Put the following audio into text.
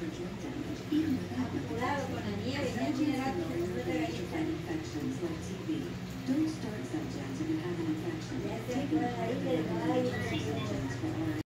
joint damage even without Cuidado con la nieve, ya tiene rato que no te galleta. infections like TB. Don't start Zepjans if you have an infection. Ya se Take fue an ahí, high pero ahí no se Zepjans for